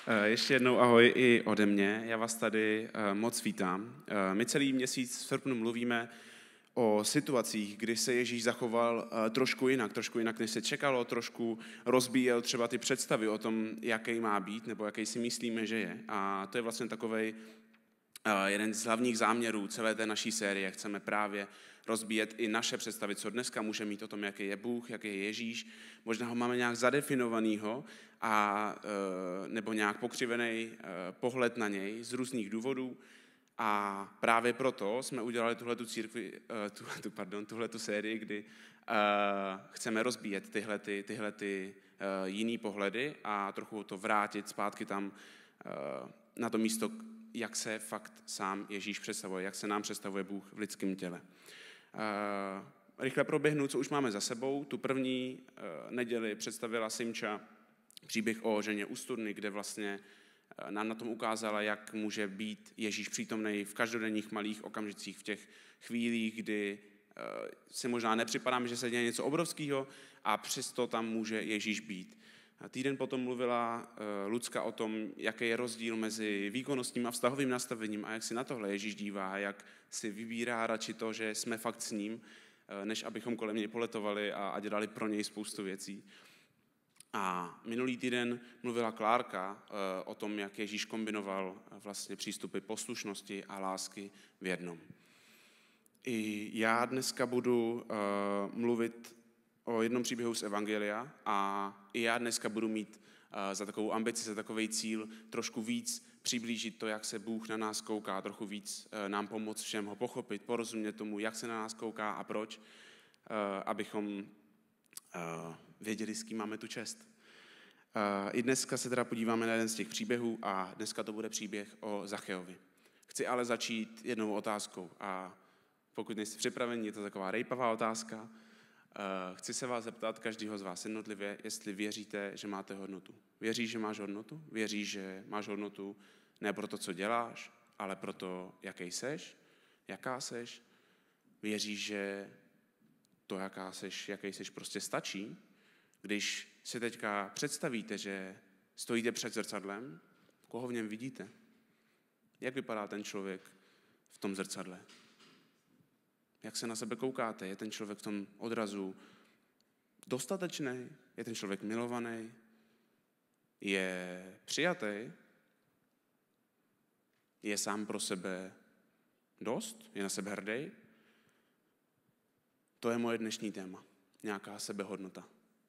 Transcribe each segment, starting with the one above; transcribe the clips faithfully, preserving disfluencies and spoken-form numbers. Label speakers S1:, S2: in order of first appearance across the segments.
S1: Ještě jednou ahoj i ode mě, já vás tady moc vítám. My celý měsíc v srpnu mluvíme o situacích, kdy se Ježíš zachoval trošku jinak, trošku jinak, než se čekalo, trošku rozbíjel třeba ty představy o tom, jaký má být, nebo jaký si myslíme, že je. A to je vlastně takovej jeden z hlavních záměrů celé té naší série. Chceme právě rozbíjet i naše představy, co dneska může mít o tom, jaký je Bůh, jaký je Ježíš. Možná ho máme nějak zadefinovanýho a, nebo nějak pokřivený pohled na něj z různých důvodů. A právě proto jsme udělali tuhletu církvi, tuhletu, pardon, tuhletu sérii, kdy chceme rozbíjet tyhle, ty, tyhle ty jiný pohledy a trochu to vrátit zpátky tam na to místo, jak se fakt sám Ježíš představuje, jak se nám představuje Bůh v lidském těle. Rychle proběhnu, co už máme za sebou. Tu první neděli představila Simča příběh o ženě u studny, kde vlastně nám na tom ukázala, jak může být Ježíš přítomný v každodenních malých okamžicích, v těch chvílích, kdy si možná nepřipadáme, že se děje něco obrovského a přesto tam může Ježíš být. Týden potom mluvila Lucka o tom, jaký je rozdíl mezi výkonnostním a vztahovým nastavením a jak si na tohle Ježíš dívá, jak si vybírá radši to, že jsme fakt s ním, než abychom kolem něj poletovali a, a dělali pro něj spoustu věcí. A minulý týden mluvila Klárka o tom, jak Ježíš kombinoval vlastně přístupy poslušnosti a lásky v jednom. I já dneska budu uh, mluvit o jednom příběhu z Evangelia a i já dneska budu mít uh, za takovou ambici, za takový cíl trošku víc přiblížit to, jak se Bůh na nás kouká, trochu víc uh, nám pomoct všem ho pochopit, porozumět tomu, jak se na nás kouká a proč, uh, abychom uh, věděli, s kým máme tu čest. Uh, I dneska se teda podíváme na jeden z těch příběhů a dneska to bude příběh o Zacheovi. Chci ale začít jednou otázkou a pokud nejste připraveni, je to taková rejpavá otázka. Uh, chci se vás zeptat, každýho z vás jednotlivě, jestli věříte, že máte hodnotu. Věříš, že máš hodnotu? Věříš, že máš hodnotu ne pro to, co děláš, ale pro to, jaký seš, jaká seš? Věříš, že to, jaká seš, jaký seš, prostě stačí? Když si teďka představíte, že stojíte před zrcadlem, koho v něm vidíte? Jak vypadá ten člověk v tom zrcadle? Jak se na sebe koukáte? Je ten člověk v tom odrazu dostatečný? Je ten člověk milovaný? Je přijatý? Je sám pro sebe dost? Je na sebe hrdý? To je moje dnešní téma. Nějaká sebehodnota.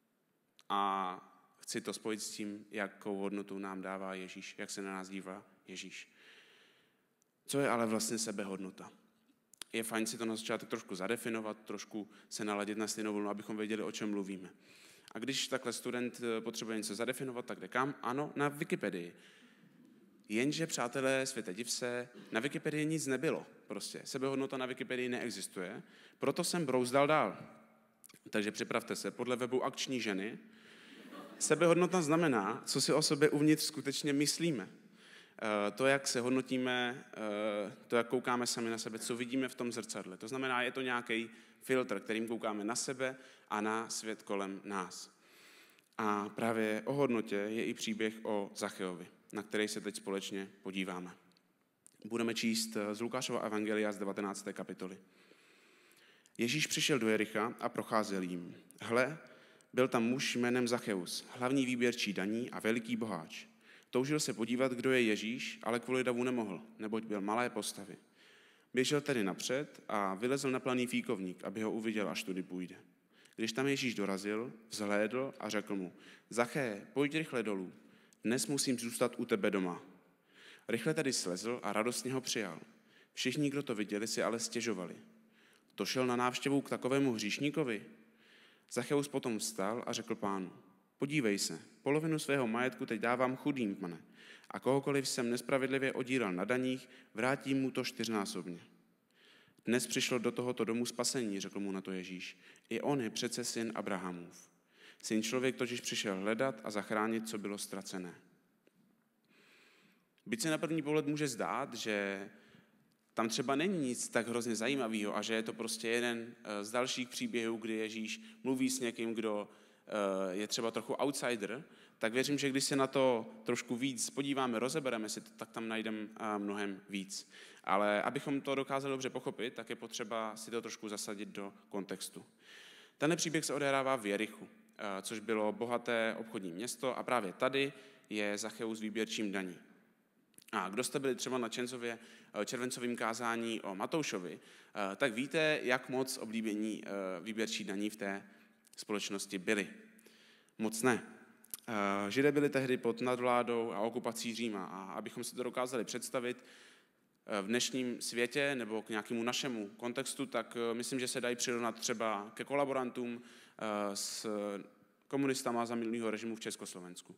S1: A chci to spojit s tím, jakou hodnotu nám dává Ježíš, jak se na nás dívá Ježíš. Co je ale vlastně sebehodnota? Je fajn si to na začátek trošku zadefinovat, trošku se naladit na stejnou vlnu, abychom věděli, o čem mluvíme. A když takhle student potřebuje něco zadefinovat, tak jde kam? Ano, na Wikipedii. Jenže, přátelé, světe div se, na Wikipedii nic nebylo. Prostě sebehodnota na Wikipedii neexistuje, proto jsem brouzdal dál. Takže připravte se, podle webu Akční ženy, sebehodnota znamená, co si o sobě uvnitř skutečně myslíme. To, jak se hodnotíme, to, jak koukáme sami na sebe, co vidíme v tom zrcadle. To znamená, je to nějaký filtr, kterým koukáme na sebe a na svět kolem nás. A právě o hodnotě je i příběh o Zacheovi, na který se teď společně podíváme. Budeme číst z Lukášova evangelia z devatenácté kapitoly. Ježíš přišel do Jericha a procházel jím. Hle, byl tam muž jménem Zacheus, hlavní výběrčí daní a veliký boháč. Toužil se podívat, kdo je Ježíš, ale kvůli davu nemohl, neboť byl malé postavy. Běžel tedy napřed a vylezl na planý fíkovník, aby ho uviděl, až tudy půjde. Když tam Ježíš dorazil, vzhlédl a řekl mu, Zaché, pojď rychle dolů, dnes musím zůstat u tebe doma. Rychle tedy slezl a radostně ho přijal. Všichni, kdo to viděli, si ale stěžovali. To šel na návštěvu k takovému hříšníkovi? Zacheus potom vstal a řekl pánu, podívej se, polovinu svého majetku teď dávám chudým, pane, a kohokoliv jsem nespravedlivě odíral na daních, vrátím mu to čtyřnásobně. Dnes přišlo do tohoto domu spasení, řekl mu na to Ježíš. I on je přece syn Abrahamův. Syn člověk totiž přišel hledat a zachránit, co bylo ztracené. Byť se na první pohled může zdát, že tam třeba není nic tak hrozně zajímavého a že je to prostě jeden z dalších příběhů, kdy Ježíš mluví s někým, kdo je třeba trochu outsider, tak věřím, že když se na to trošku víc podíváme, rozebereme si to, tak tam najdeme mnohem víc. Ale abychom to dokázali dobře pochopit, tak je potřeba si to trošku zasadit do kontextu. Tenhle příběh se odehrává v Jerichu, což bylo bohaté obchodní město a právě tady je Zacheus výběrčím daní. A kdo jste byli třeba na Čencově červencovým kázání o Matoušovi, tak víte, jak moc oblíbení výběrčí daní v té společnosti byli. Moc ne. Židé byli tehdy pod nadvládou a okupací Říma a abychom si to dokázali představit v dnešním světě nebo k nějakému našemu kontextu, tak myslím, že se dají přirovnat třeba ke kolaborantům s komunistama za minulého režimu v Československu.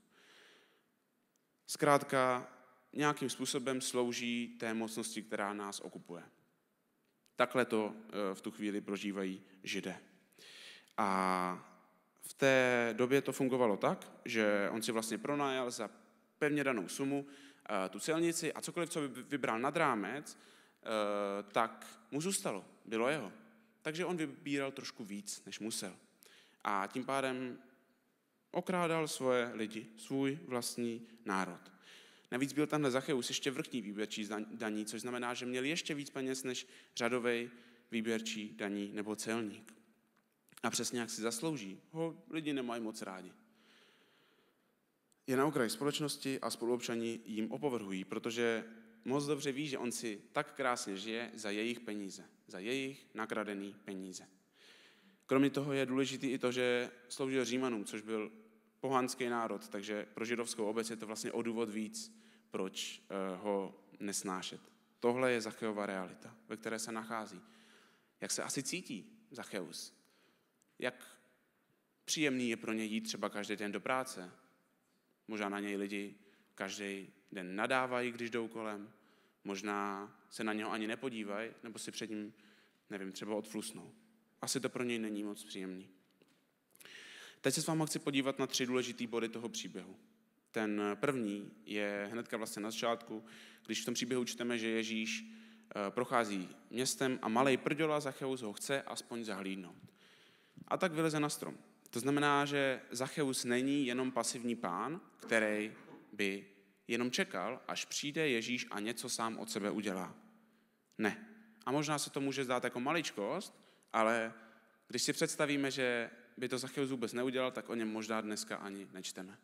S1: Zkrátka nějakým způsobem slouží té mocnosti, která nás okupuje. Takhle to v tu chvíli prožívají Židé. A v té době to fungovalo tak, že on si vlastně pronajal za pevně danou sumu tu celnici a cokoliv, co vybral nad rámec, tak mu zůstalo, bylo jeho. Takže on vybíral trošku víc, než musel. A tím pádem okrádal svoje lidi, svůj vlastní národ. Navíc byl tenhle Zacheus ještě vrchní výběrčí daní, což znamená, že měl ještě víc peněz než řadový výběrčí daní nebo celník. A přesně jak si zaslouží, ho lidi nemají moc rádi. Je na okraji společnosti a spoluobčani jim opovrhují, protože moc dobře ví, že on si tak krásně žije za jejich peníze, za jejich nakradený peníze. Kromě toho je důležitý i to, že sloužil Římanům, což byl pohanský národ, takže pro židovskou obec je to vlastně o důvod víc, proč ho nesnášet. Tohle je Zacheova realita, ve které se nachází. Jak se asi cítí Zacheus? Jak příjemný je pro něj jít třeba každý den do práce? Možná na něj lidi každý den nadávají, když jdou kolem. Možná se na něho ani nepodívají, nebo si před ním, nevím, třeba odflusnou. Asi to pro něj není moc příjemný. Teď se s vámi chci podívat na tři důležitý body toho příběhu. Ten první je hnedka vlastně na začátku, když v tom příběhu čteme, že Ježíš prochází městem a malej prďola Zacheus ho chce aspoň zahlídnout. A tak vyleze na strom. To znamená, že Zacheus není jenom pasivní pán, který by jenom čekal, až přijde Ježíš a něco sám od sebe udělá. Ne. A možná se to může zdát jako maličkost, ale když si představíme, že by to Zacheus vůbec neudělal, tak o něm možná dneska ani nečteme.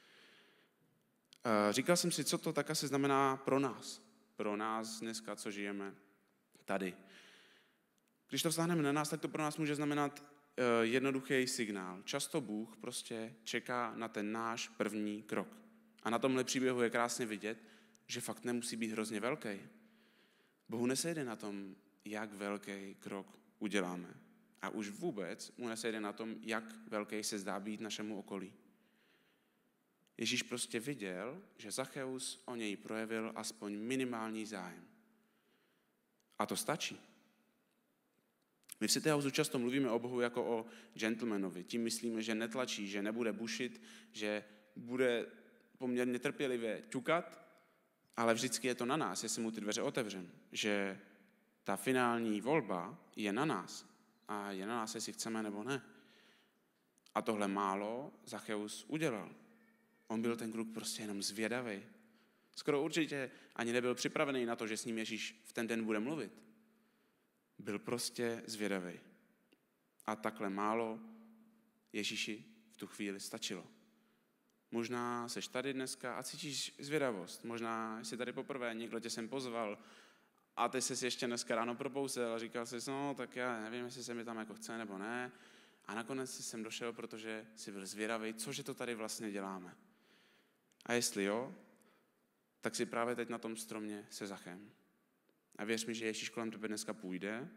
S1: Říkal jsem si, co to tak asi znamená pro nás. Pro nás dneska, co žijeme tady. Když to vztáhneme na nás, tak to pro nás může znamenat jednoduchý signál. Často Bůh prostě čeká na ten náš první krok. A na tomhle příběhu je krásně vidět, že fakt nemusí být hrozně velký. Bohu nesejde na tom, jak velký krok uděláme. A už vůbec mu nesejde na tom, jak velký se zdá být našemu okolí. Ježíš prostě viděl, že Zacheus o něj projevil aspoň minimální zájem. A to stačí. My v City Houseu často mluvíme o Bohu jako o gentlemanovi. Tím myslíme, že netlačí, že nebude bušit, že bude poměrně trpělivě ťukat, ale vždycky je to na nás, jestli mu ty dveře otevřeme. Že ta finální volba je na nás. A je na nás, jestli chceme nebo ne. A tohle málo Zacheus udělal. On byl ten kluk prostě jenom zvědavý. Skoro určitě ani nebyl připravený na to, že s ním Ježíš v ten den bude mluvit. Byl prostě zvědavý. A takhle málo Ježíši v tu chvíli stačilo. Možná seš tady dneska a cítíš zvědavost. Možná jsi tady poprvé, někdo tě sem pozval a ty jsi ještě dneska ráno propousil a říkal jsi, no tak já nevím, jestli se mi tam jako chce nebo ne. A nakonec jsi sem došel, protože jsi byl zvědavý, cože to tady vlastně děláme. A jestli jo, tak si právě teď na tom stromě se Zachem. A věř mi, že Ježíš kolem tebe dneska půjde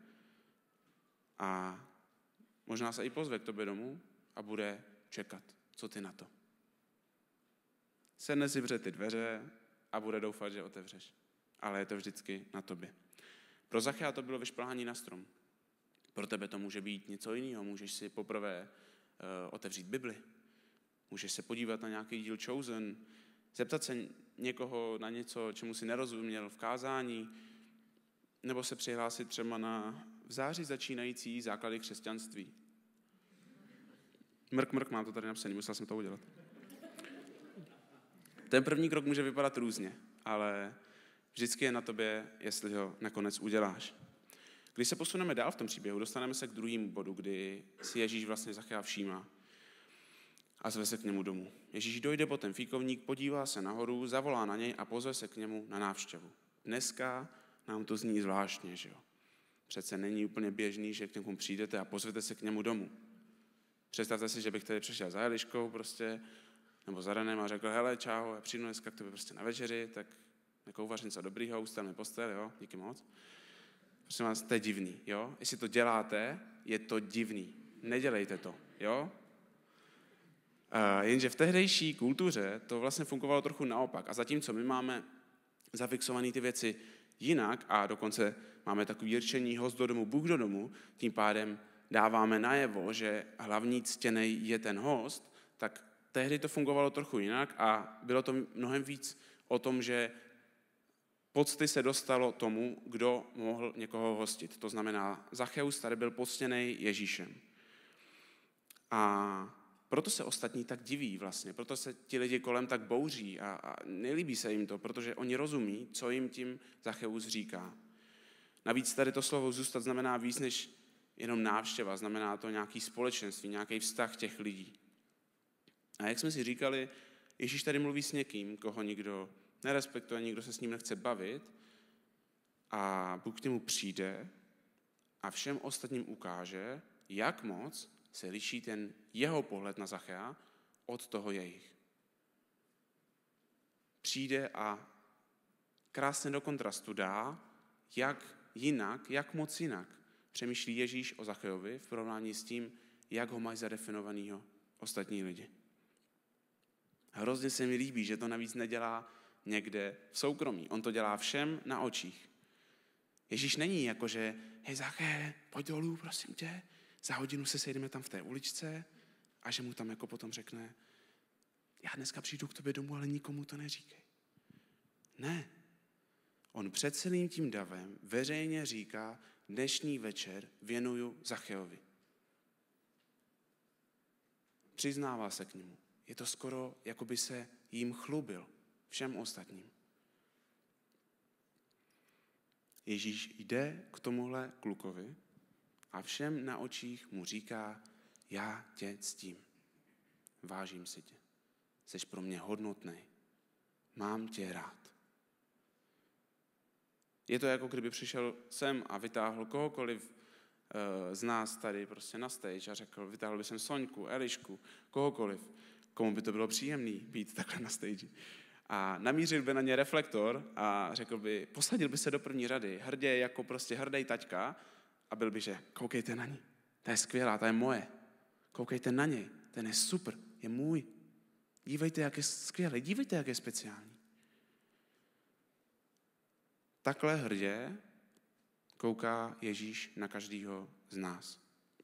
S1: a možná se i pozve k tobě domů a bude čekat, co ty na to. Sedne si před ty dveře a bude doufat, že otevřeš. Ale je to vždycky na tobě. Pro Zachea to bylo vyšplhání na strom. Pro tebe to může být něco jiného. Můžeš si poprvé uh, otevřít Bibli. Můžeš se podívat na nějaký díl Chosen, zeptat se někoho na něco, čemu si nerozuměl v kázání, nebo se přihlásit třeba na v září začínající základy křesťanství. Mrk, mrk, mám to tady napsané, musel jsem to udělat. Ten první krok může vypadat různě, ale vždycky je na tobě, jestli ho nakonec uděláš. Když se posuneme dál v tom příběhu, dostaneme se k druhému bodu, kdy si Ježíš vlastně Zachéa všímá a zve se k němu domů. Ježíš dojde po ten fíkovník, podívá se nahoru, zavolá na něj a pozve se k němu na návštěvu. Dneska nám to zní zvláštně, že jo? Přece není úplně běžný, že k někomu přijdete a pozvete se k němu domů. Představte si, že bych tady přišel za Eliškou prostě, nebo za Renem a řekl, hele, čau, já přijdu dneska k tobě prostě na večeři, tak jako uvařím něco dobrýho, ustavme postel, jo, díky moc. Prosím vás, to je divný, jo? Jestli to děláte, je to divný. Nedělejte to, jo? Uh, jenže v tehdejší kultuře to vlastně fungovalo trochu naopak. A zatímco my máme zafixované ty věci jinak a dokonce máme takový rčení host do domu, Bůh do domu, tím pádem dáváme najevo, že hlavní ctěnej je ten host, tak tehdy to fungovalo trochu jinak a bylo to mnohem víc o tom, že pocty se dostalo tomu, kdo mohl někoho hostit. To znamená, Zachéus tady byl poctěnej Ježíšem. A proto se ostatní tak diví vlastně, proto se ti lidi kolem tak bouří a, a nelíbí se jim to, protože oni rozumí, co jim tím Zachéus říká. Navíc tady to slovo zůstat znamená víc než jenom návštěva, znamená to nějaký společenství, nějaký vztah těch lidí. A jak jsme si říkali, Ježíš tady mluví s někým, koho nikdo nerespektuje, nikdo se s ním nechce bavit a Bůh k němu přijde a všem ostatním ukáže, jak moc se liší ten jeho pohled na Zachéa od toho jejich. Přijde a krásně do kontrastu dá, jak jinak, jak moc jinak přemýšlí Ježíš o Zachéovi v porovnání s tím, jak ho mají zadefinovanýho ostatní lidi. Hrozně se mi líbí, že to navíc nedělá někde v soukromí. On to dělá všem na očích. Ježíš není jako, že hej Zaché, pojď dolů, prosím tě, za hodinu se sejdeme tam v té uličce a že mu tam jako potom řekne, já dneska přijdu k tobě domů, ale nikomu to neříkej. Ne. On před celým tím davem veřejně říká, dnešní večer věnuju Zachéovi. Přiznává se k němu. Je to skoro, jako by se jim chlubil všem ostatním. Ježíš jde k tomuhle klukovi a všem na očích mu říká, já tě ctím, vážím si tě, jsi pro mě hodnotný, mám tě rád. Je to jako kdyby přišel sem a vytáhl kohokoliv z nás tady prostě na stage a řekl, vytáhl by jsem Soňku, Elišku, kohokoliv, komu by to bylo příjemný být takhle na stage. A namířil by na ně reflektor a řekl by, posadil by se do první řady, hrdě jako prostě hrdej taťka a byl by, že koukejte na ní, ta je skvělá, ta je moje. Koukejte na něj, ten je super, je můj. Dívejte, jak je skvělý, dívejte, jak je speciální. Takhle hrdě kouká Ježíš na každého z nás.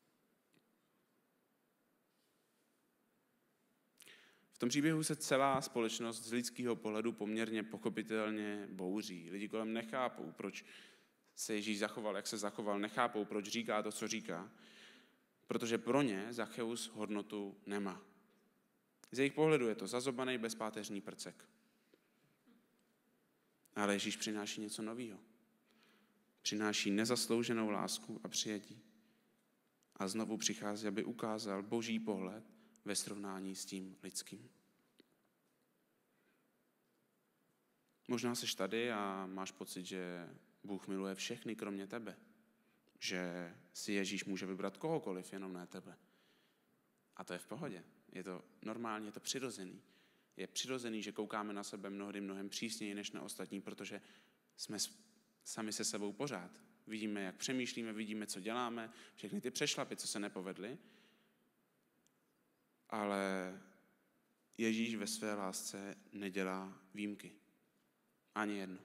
S1: V tom příběhu se celá společnost z lidského pohledu poměrně pochopitelně bouří. Lidi kolem nechápou, proč se Ježíš zachoval, jak se zachoval, nechápou, proč říká to, co říká. Protože pro ně Zachéus hodnotu nemá. Z jejich pohledu je to zazobaný bezpáteřní prcek. Ale Ježíš přináší něco nového. Přináší nezaslouženou lásku a přijetí. A znovu přichází, aby ukázal boží pohled ve srovnání s tím lidským. Možná jsi tady a máš pocit, že Bůh miluje všechny, kromě tebe. Že si Ježíš může vybrat kohokoliv, jenom ne tebe. A to je v pohodě. Je to normální, je to přirozený. Je přirozený, že koukáme na sebe mnohdy mnohem přísněji než na ostatní, protože jsme sami se sebou pořád. Vidíme, jak přemýšlíme, vidíme, co děláme, všechny ty přešlapy, co se nepovedly. Ale Ježíš ve své lásce nedělá výjimky. Ani jedno.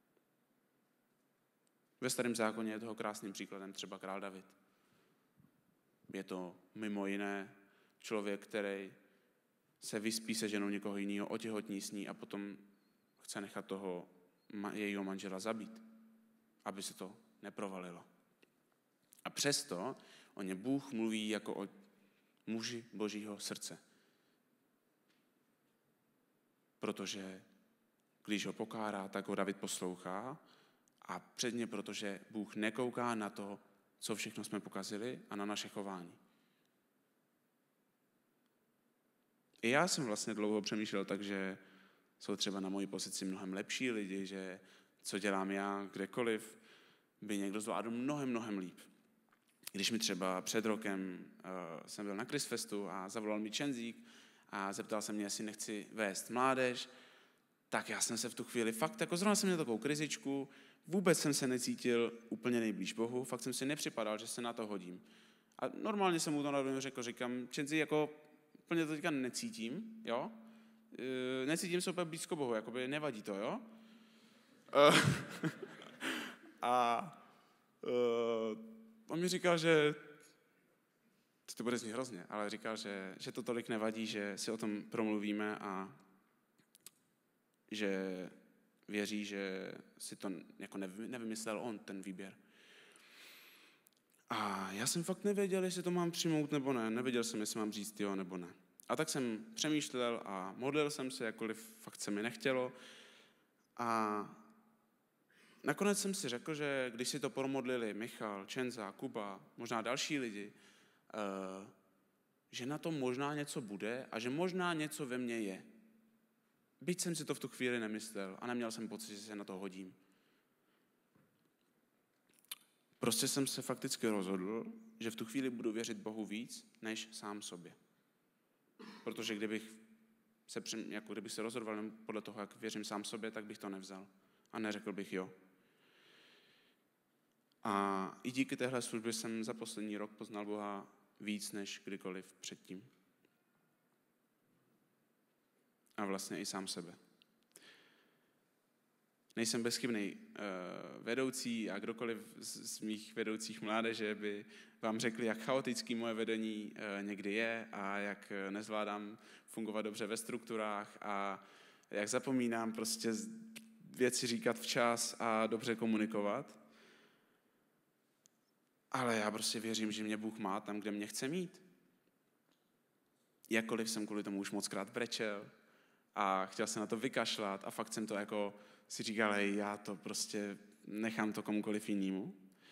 S1: Ve Starém zákoně je toho krásným příkladem třeba král David. Je to mimo jiné člověk, který se vyspí se ženou někoho jiného, otěhotní s ní a potom chce nechat toho jejího manžela zabít, aby se to neprovalilo. A přesto o ně Bůh mluví jako o muži božího srdce. protože když ho pokárá, tak ho David poslouchá a předně protože Bůh nekouká na to, co všechno jsme pokazili a na naše chování. I já jsem vlastně dlouho přemýšlel tak, že jsou třeba na mojí pozici mnohem lepší lidi, že co dělám já kdekoliv, by někdo zvládl mnohem, mnohem líp. Když mi třeba před rokem uh, jsem byl na Chrisfestu a zavolal mi Čenzík a zeptal se mě, jestli nechci vést mládež, tak já jsem se v tu chvíli fakt, jako zrovna jsem měl takovou krizičku, vůbec jsem se necítil úplně nejblíž Bohu, fakt jsem si nepřipadal, že se na to hodím. A normálně jsem mu to na řekl, říkám, Čenzi, jako úplně to teďka necítím, jo? E, necítím se úplně blízko Bohu, jakoby nevadí to, jo? E, a e, on mi říkal, že to bude znít hrozně, ale říkal, že, že to tolik nevadí, že si o tom promluvíme a že věří, že si to jako nevymyslel on, ten výběr. A já jsem fakt nevěděl, jestli to mám přijmout nebo ne. Nevěděl jsem, jestli mám říct jo nebo ne. A tak jsem přemýšlel a modlil jsem se, jakkoliv fakt se mi nechtělo. A nakonec jsem si řekl, že když si to promodlili Michal, Čenza, Kuba, možná další lidi, že na tom možná něco bude a že možná něco ve mně je. Byť jsem si to v tu chvíli nemyslel a neměl jsem pocit, že se na to hodím. Prostě jsem se fakticky rozhodl, že v tu chvíli budu věřit Bohu víc, než sám sobě. Protože kdybych se, jako kdybych se rozhodoval podle toho, jak věřím sám sobě, tak bych to nevzal. A neřekl bych jo. A i díky téhle službě jsem za poslední rok poznal Boha víc, než kdykoliv předtím. A vlastně i sám sebe. Nejsem bezchybný uh, vedoucí a kdokoliv z, z mých vedoucích mládeže by vám řekli, jak chaotický moje vedení uh, někdy je a jak nezvládám fungovat dobře ve strukturách a jak zapomínám prostě věci říkat včas a dobře komunikovat. Ale já prostě věřím, že mě Bůh má tam, kde mě chce mít. Jakkoliv jsem kvůli tomu už mockrát brečel a chtěl jsem na to vykašlat a fakt jsem to jako si říkal, hej, já to prostě nechám to komukoliv jinému.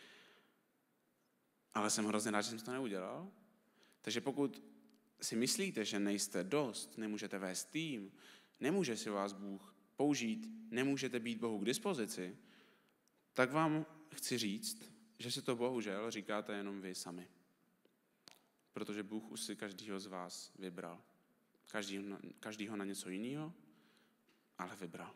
S1: Ale jsem hrozně rád, že jsem to neudělal. Takže pokud si myslíte, že nejste dost, nemůžete vést tým, nemůže si vás Bůh použít, nemůžete být Bohu k dispozici, tak vám chci říct, že si to bohužel říkáte jenom vy sami. Protože Bůh už si každýho z vás vybral. Každýho, každýho na něco jiného, ale vybral.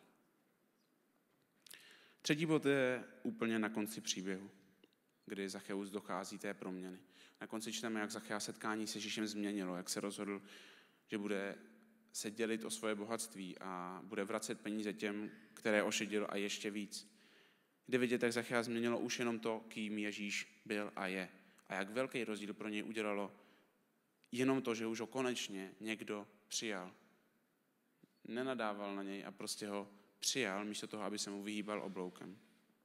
S1: Třetí bod je úplně na konci příběhu, kdy Zacheus dochází té proměny. Na konci čteme, jak Zachea setkání s Ježíšem změnilo, jak se rozhodl, že bude se dělit o svoje bohatství a bude vracet peníze těm, které ošidil a ještě víc. Kdy vidět, jak Zachea změnilo už jenom to, kým Ježíš byl a je. A jak velký rozdíl pro něj udělalo jenom to, že už ho konečně někdo přijal. Nenadával na něj a prostě ho přijal, místo toho, aby se mu vyhýbal obloukem.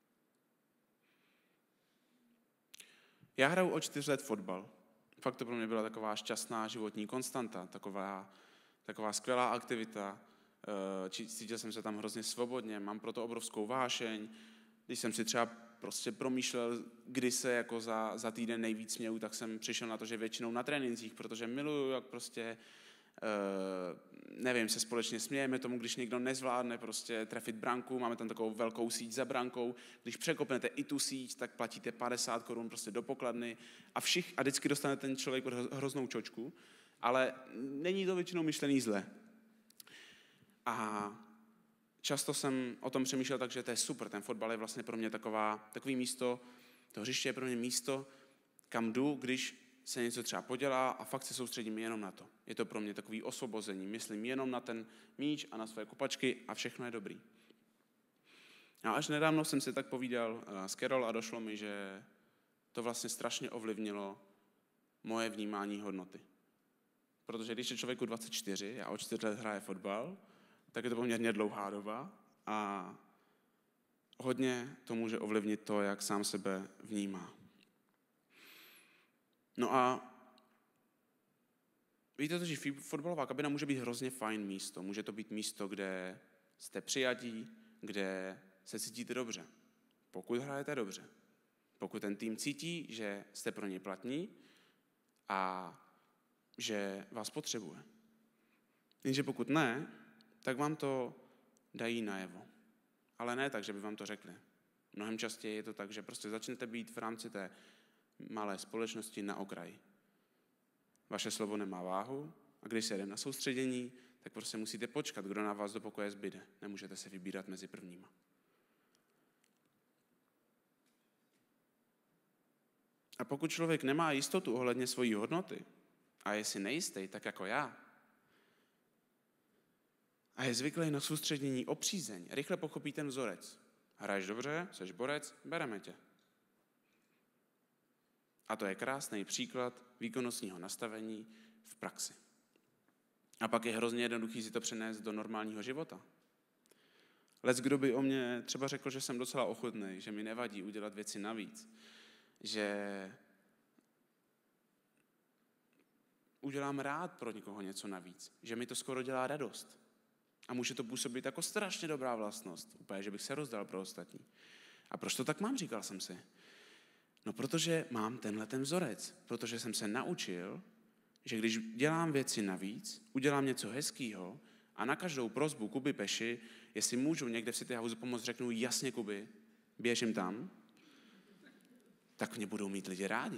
S1: Já hraju od čtyř let fotbal. Fakt to pro mě byla taková šťastná životní konstanta, taková, taková skvělá aktivita. Cítil jsem se tam hrozně svobodně, mám proto obrovskou vášeň. Když jsem si třeba prostě promýšlel, kdy se jako za, za týden nejvíc směju, tak jsem přišel na to, že většinou na trénincích, protože miluju, jak prostě, uh, nevím, se společně smějeme tomu, když někdo nezvládne prostě trefit branku, máme tam takovou velkou síť za brankou, když překopnete i tu síť, tak platíte padesát korun prostě do pokladny a, všich, a vždycky dostane ten člověk hroznou čočku, ale není to většinou myšlený zle. A často jsem o tom přemýšlel tak, že to je super, ten fotbal je vlastně pro mě taková, takový místo, to hřiště je pro mě místo, kam jdu, když se něco třeba podělá a fakt se soustředím jenom na to. Je to pro mě takový osvobození, myslím jenom na ten míč a na své kopačky a všechno je dobrý. A až nedávno jsem si tak povídal s Carol a došlo mi, že to vlastně strašně ovlivnilo moje vnímání hodnoty. Protože když je člověku dvacet čtyři a o čtyři let hraje fotbal, tak je to poměrně dlouhá doba a hodně to může ovlivnit to, jak sám sebe vnímá. No a Víte to, že fotbalová kabina může být hrozně fajn místo. Může to být místo, kde jste přijatí, kde se cítíte dobře. Pokud hrajete dobře. Pokud ten tým cítí, že jste pro něj platní a že vás potřebuje. Jenže pokud ne, tak vám to dají najevo. Ale ne tak, že by vám to řekli. Mnohem častěji je to tak, že prostě začnete být v rámci té malé společnosti na okraji. Vaše slovo nemá váhu a když se jde na soustředění, tak prostě musíte počkat, kdo na vás do pokoje zbyde. Nemůžete se vybírat mezi prvníma. A pokud člověk nemá jistotu ohledně svojí hodnoty a je si nejistý, tak jako já, a je zvyklý na soustředění o přízeň, rychle pochopí ten vzorec. Hraješ dobře, jsi borec, bereme tě. A to je krásný příklad výkonnostního nastavení v praxi. A pak je hrozně jednoduchý si to přenést do normálního života. Lec kdo by o mě třeba řekl, že jsem docela ochotný, že mi nevadí udělat věci navíc, že udělám rád pro někoho něco navíc, že mi to skoro dělá radost. A může to působit jako strašně dobrá vlastnost, úplně, že bych se rozdal pro ostatní. A proč to tak mám, říkal jsem si. No protože mám tenhle ten vzorec, protože jsem se naučil, že když dělám věci navíc, udělám něco hezkýho a na každou prosbu Kuby Peši, jestli můžu někde v City House pomoct, řeknu jasně Kuby, běžím tam, tak mě budou mít lidi rádi.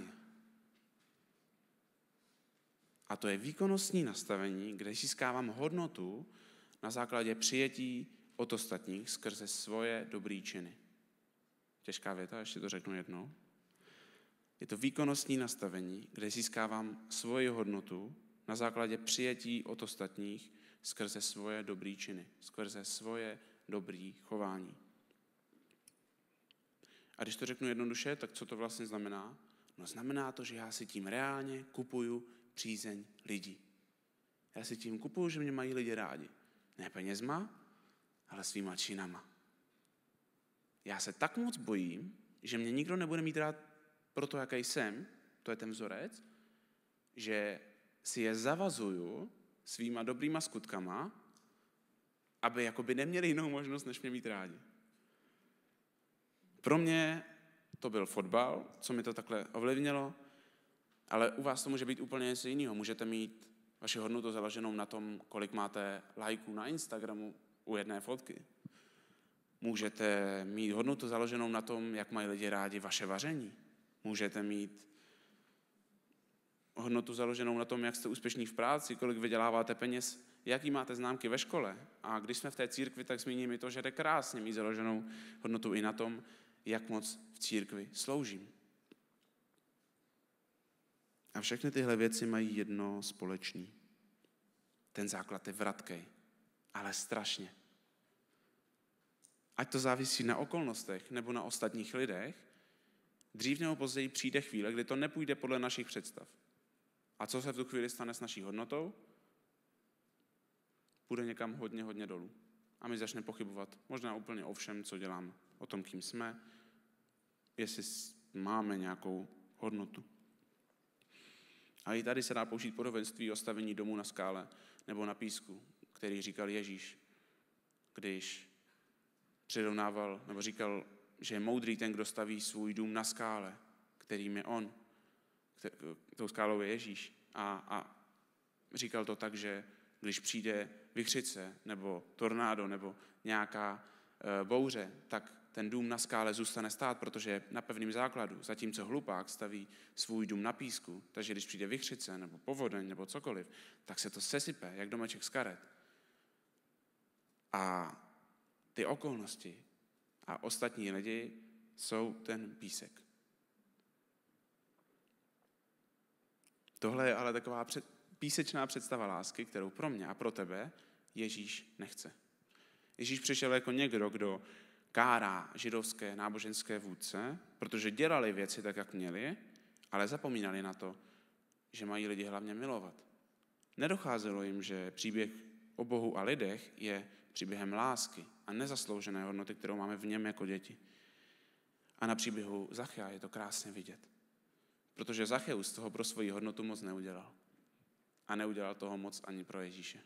S1: A to je výkonnostní nastavení, kde získávám hodnotu na základě přijetí od ostatních skrze svoje dobrý činy. Těžká věta, ještě to řeknu jednou. Je to výkonnostní nastavení, kde získávám svoji hodnotu na základě přijetí od ostatních skrze svoje dobrý činy, skrze svoje dobré chování. A když to řeknu jednoduše, tak co to vlastně znamená? No znamená to, že já si tím reálně kupuju přízeň lidí. Já si tím kupuju, že mě mají lidi rádi. Ne penězma, ale svýma činama. Já se tak moc bojím, že mě nikdo nebude mít rád pro to, jaký jsem, to je ten vzorec, že si je zavazuju svýma dobrýma skutkama, aby jakoby neměli jinou možnost, než mě mít rádi. Pro mě to byl fotbal, co mi to takhle ovlivnilo, ale u vás to může být úplně něco jiného. Můžete mít vaši hodnotu založenou na tom, kolik máte lajků na Instagramu u jedné fotky. Můžete mít hodnotu založenou na tom, jak mají lidi rádi vaše vaření. Můžete mít hodnotu založenou na tom, jak jste úspěšní v práci, kolik vyděláváte peněz, jaký máte známky ve škole. A když jsme v té církvi, tak zmíním i to, že jde krásně mít založenou hodnotu i na tom, jak moc v církvi sloužím. A všechny tyhle věci mají jedno společný. Ten základ je vratkej, ale strašně. Ať to závisí na okolnostech nebo na ostatních lidech, dřív nebo později přijde chvíle, kdy to nepůjde podle našich představ. A co se v tu chvíli stane s naší hodnotou? Půjde někam hodně, hodně dolů. A my začneme pochybovat možná úplně o všem, co děláme, o tom, kým jsme, jestli máme nějakou hodnotu. A i tady se dá použít podobenství o stavění domu na skále nebo na písku, který říkal Ježíš, když přirovnával, nebo říkal, že je moudrý ten, kdo staví svůj dům na skále, kterým je on. Tou skálou je Ježíš. A, a říkal to tak, že když přijde vichřice, nebo tornádo, nebo nějaká e, bouře, tak ten dům na skále zůstane stát, protože je na pevném základu, zatímco hlupák staví svůj dům na písku, takže když přijde vichřice, nebo povodeň, nebo cokoliv, tak se to sesype, jak domeček z karet. A ty okolnosti a ostatní lidi jsou ten písek. Tohle je ale taková před, písečná představa lásky, kterou pro mě a pro tebe Ježíš nechce. Ježíš přišel jako někdo, kdo kárá židovské náboženské vůdce, protože dělali věci tak, jak měli, ale zapomínali na to, že mají lidi hlavně milovat. Nedocházelo jim, že příběh o Bohu a lidech je příběhem lásky a nezasloužené hodnoty, kterou máme v něm jako děti. A na příběhu Zachea je to krásně vidět. Protože Zacheus toho pro svoji hodnotu moc neudělal. a neudělal toho moc ani pro Ježíše.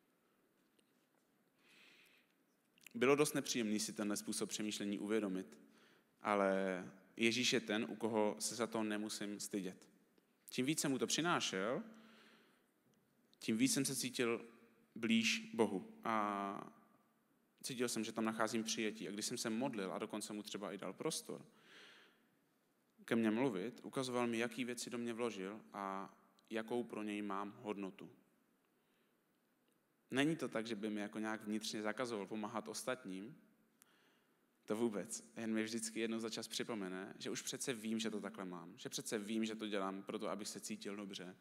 S1: Bylo dost nepříjemný si tenhle způsob přemýšlení uvědomit, ale Ježíš je ten, u koho se za to nemusím stydět. Čím víc jsem mu to přinášel, tím víc jsem se cítil blíž Bohu a cítil jsem, že tam nacházím přijetí. A když jsem se modlil a dokonce mu třeba i dal prostor ke mně mluvit, ukazoval mi, jaký věci do mě vložil a jakou pro něj mám hodnotu. Není to tak, že by mi jako nějak vnitřně zakazoval pomáhat ostatním, to vůbec. Jen mi vždycky jednou za čas připomene, že už přece vím, že to takhle mám. Že přece vím, že to dělám proto, abych se cítil dobře.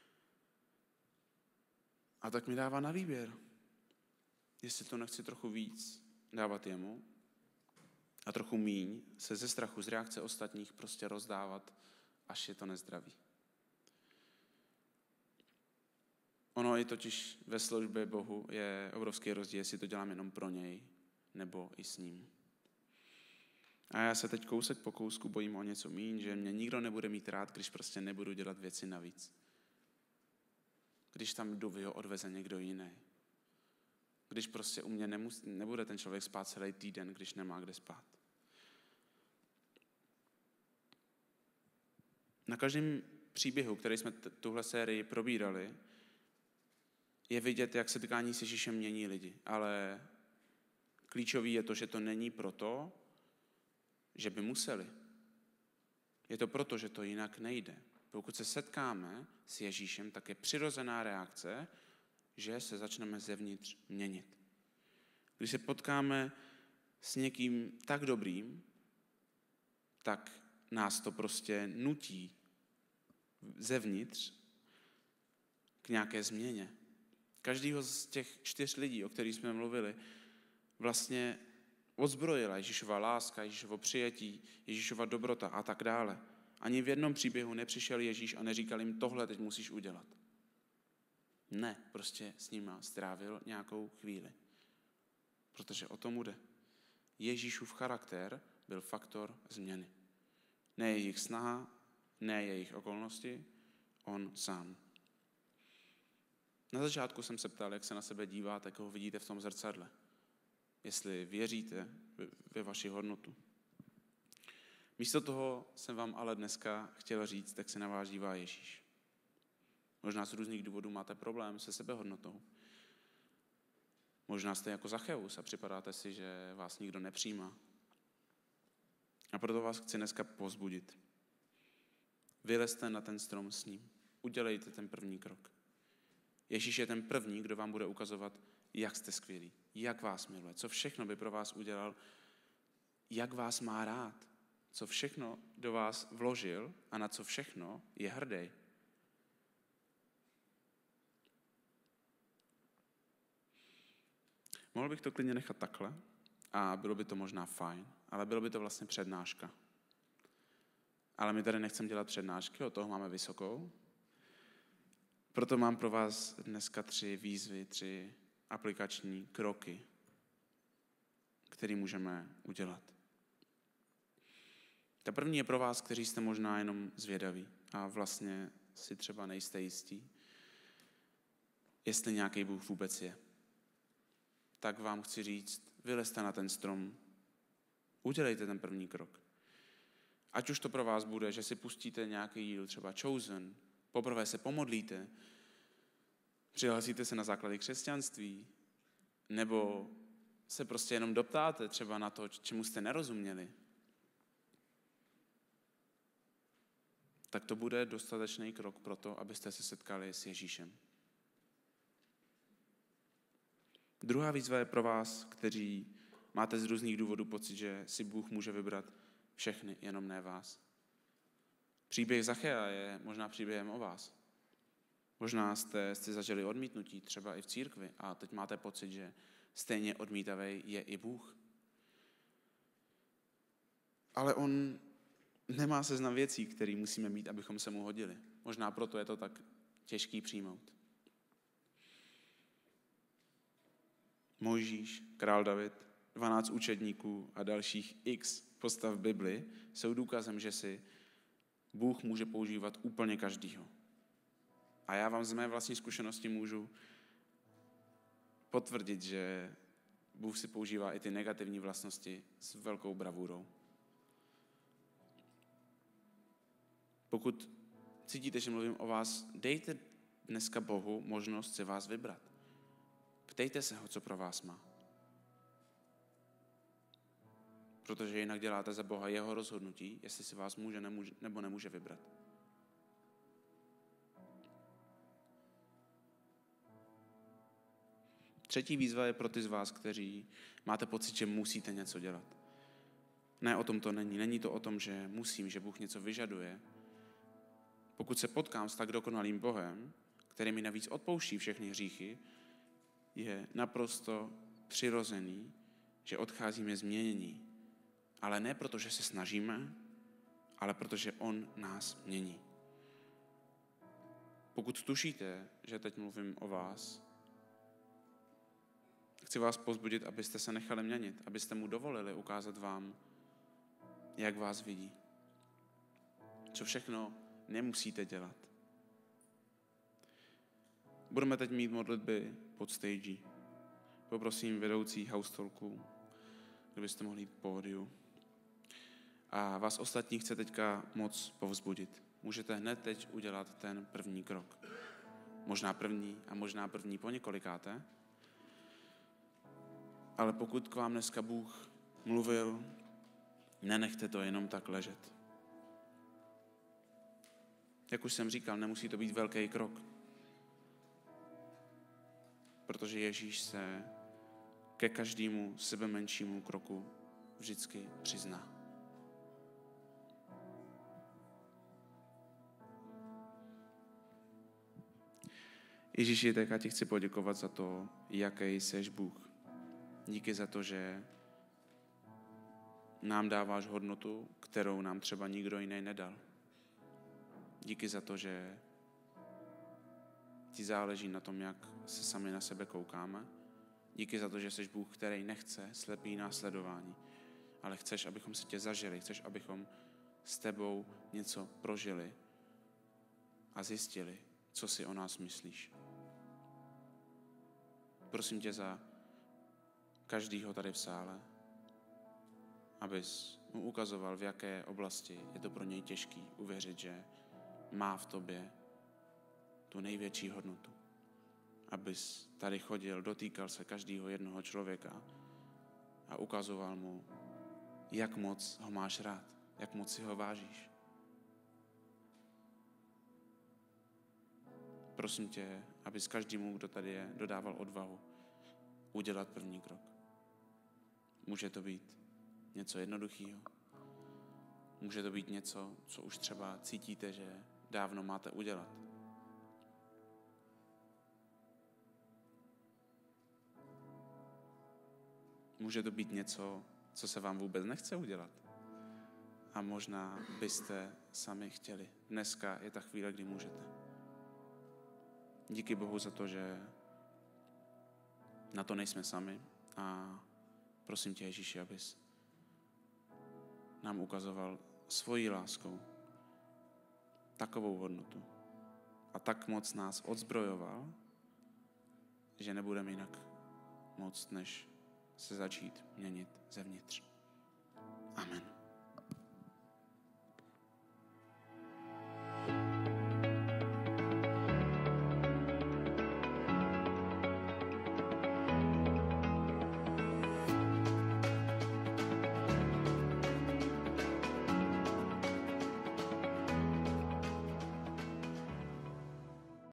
S1: A tak mi dává na výběr. Jestli to nechci trochu víc dávat jemu a trochu míň se ze strachu z reakce ostatních prostě rozdávat, až je to nezdravý. Ono i totiž ve službě Bohu je obrovský rozdíl, jestli to dělám jenom pro něj, nebo i s ním. A já se teď kousek po kousku bojím o něco míň, že mě nikdo nebude mít rád, když prostě nebudu dělat věci navíc. Když tam jdu, ho odveze někdo jiný. Když prostě u mě nemus, nebude ten člověk spát celý týden, když nemá kde spát. Na každém příběhu, který jsme t- tuhle sérii probírali, je vidět, jak setkání s Ježíšem mění lidi. Ale klíčový je to, že to není proto, že by museli. Je to proto, že to jinak nejde. Pokud se setkáme s Ježíšem, tak je přirozená reakce, že se začneme zevnitř měnit. Když se potkáme s někým tak dobrým, tak nás to prostě nutí zevnitř k nějaké změně. Každýho z těch čtyř lidí, o kterých jsme mluvili, vlastně odzbrojila Ježíšova láska, Ježíšovo přijetí, Ježíšova dobrota a tak dále. Ani v jednom příběhu nepřišel Ježíš a neříkal jim, tohle teď musíš udělat. Ne, prostě s nima strávil nějakou chvíli. Protože o tom jde. Ježíšův charakter byl faktor změny. Ne jejich snaha, ne jejich okolnosti, on sám. Na začátku jsem se ptal, jak se na sebe díváte, jak ho vidíte v tom zrcadle. Jestli věříte ve vaši hodnotu. Místo toho jsem vám ale dneska chtěl říct, jak se na vás dívá Ježíš. Možná z různých důvodů máte problém se sebehodnotou. Možná jste jako Zacheus a připadáte si, že vás nikdo nepřijímá. A proto vás chci dneska povzbudit. Vylezte na ten strom s ním. Udělejte ten první krok. Ježíš je ten první, kdo vám bude ukazovat, jak jste skvělí, jak vás miluje, co všechno by pro vás udělal, jak vás má rád, co všechno do vás vložil a na co všechno je hrdý. Mohl bych to klidně nechat takhle a bylo by to možná fajn, ale bylo by to vlastně přednáška. Ale my tady nechceme dělat přednášky, od toho máme vysokou. Proto mám pro vás dneska tři výzvy, tři aplikační kroky, které můžeme udělat. Ta první je pro vás, kteří jste možná jenom zvědaví a vlastně si třeba nejste jistí, jestli nějaký Bůh vůbec je. Tak vám chci říct, vylezte na ten strom, udělejte ten první krok. Ať už to pro vás bude, že si pustíte nějaký díl, třeba Chosen, poprvé se pomodlíte, přihlásíte se na základy křesťanství, nebo se prostě jenom doptáte třeba na to, čemu jste nerozuměli, tak to bude dostatečný krok pro to, abyste se setkali s Ježíšem. Druhá výzva je pro vás, kteří máte z různých důvodů pocit, že si Bůh může vybrat všechny, jenom ne vás. Příběh Zachea je možná příběhem o vás. Možná jste, jste zažili odmítnutí, třeba i v církvi, a teď máte pocit, že stejně odmítavý je i Bůh. Ale on nemá seznam věcí, které musíme mít, abychom se mu hodili. Možná proto je to tak těžký přijmout. Mojžíš, král David, dvanáct učedníků a dalších x postav v Bibli jsou důkazem, že si Bůh může používat úplně každýho. A já vám z mé vlastní zkušenosti můžu potvrdit, že Bůh si používá i ty negativní vlastnosti s velkou bravurou. Pokud cítíte, že mluvím o vás, dejte dneska Bohu možnost si vás vybrat. Ptejte se ho, co pro vás má. Protože jinak děláte za Boha jeho rozhodnutí, jestli si vás může nemůže, nebo nemůže vybrat. Třetí výzva je pro ty z vás, kteří máte pocit, že musíte něco dělat. Ne, o tom to není. Není to o tom, že musím, že Bůh něco vyžaduje. Pokud se potkám s tak dokonalým Bohem, který mi navíc odpouští všechny hříchy, je naprosto přirozený, že odcházíme změnění. Ale ne proto, že se snažíme, ale protože on nás mění. Pokud tušíte, že teď mluvím o vás, chci vás povzbudit, abyste se nechali měnit, abyste mu dovolili ukázat vám, jak vás vidí. Co všechno nemusíte dělat. Budeme teď mít modlitby pod stage. Poprosím vedoucí haustolku, kdybyste mohli jít k pódiu. A vás ostatní chce teďka moc povzbudit. Můžete hned teď udělat ten první krok. Možná první a možná první po několikáté. Ale pokud k vám dneska Bůh mluvil, nenechte to jenom tak ležet. Jak už jsem říkal, nemusí to být velký krok. Protože Ježíš se ke každému sebemenšímu kroku vždycky přizná. Ježíši, tak já ti chci poděkovat za to, jaký seš Bůh. Díky za to, že nám dáváš hodnotu, kterou nám třeba nikdo jiný nedal. Díky za to, že ti záleží na tom, jak se sami na sebe koukáme. Díky za to, že jsi Bůh, který nechce slepý následování, ale chceš, abychom se tě zažili, chceš, abychom s tebou něco prožili a zjistili, co si o nás myslíš. Prosím tě za každýho tady v sále, abys mu ukazoval, v jaké oblasti je to pro něj těžký uvěřit, že má v tobě tu největší hodnotu. Abys tady chodil, dotýkal se každého jednoho člověka a ukazoval mu, jak moc ho máš rád, jak moc si ho vážíš. Prosím tě, abys každému, kdo tady je, dodával odvahu udělat první krok. Může to být něco jednoduchého. Může to být něco, co už třeba cítíte, že dávno máte udělat. Může to být něco, co se vám vůbec nechce udělat. A možná byste sami chtěli. Dneska je ta chvíle, kdy můžete. Díky Bohu za to, že na to nejsme sami. A prosím tě, Ježíši, abys nám ukazoval svojí láskou takovou hodnotu a tak moc nás odzbrojoval, že nebudeme jinak moc, než se začít měnit zevnitř. Amen.